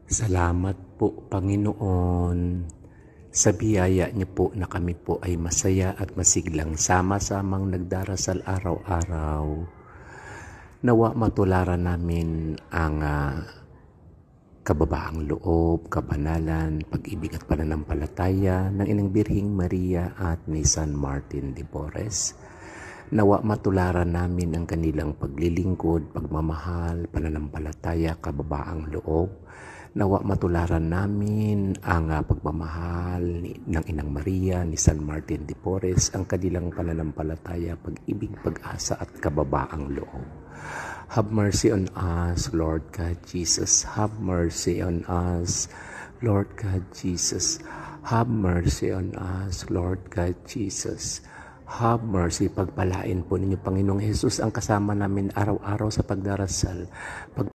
Salamat po, Panginoon, sa biyaya niyo po na kami po ay masaya at masiglang sama-samang nagdarasal araw-araw. Nawa matularan namin ang kababaang loob, kabanalan, pag-ibig at pananampalataya ng Inang Birhing Maria at ni San Martin de Porres. Nawa matularan namin ang kanilang paglilingkod, pagmamahal, pananampalataya, kababaang loob. Nawa matularan namin ang pagmamahal ng Inang Maria, ni San Martin de Porres, ang kanilang pananampalataya, pag-ibig, pag-asa at kababaang loob. Have mercy on us, Lord God Jesus. Have mercy on us, Lord God Jesus. Have mercy on us, Lord God Jesus. Have mercy. Pagpalain po ninyo, Panginoong Jesus, ang kasama namin araw-araw sa pagdarasal.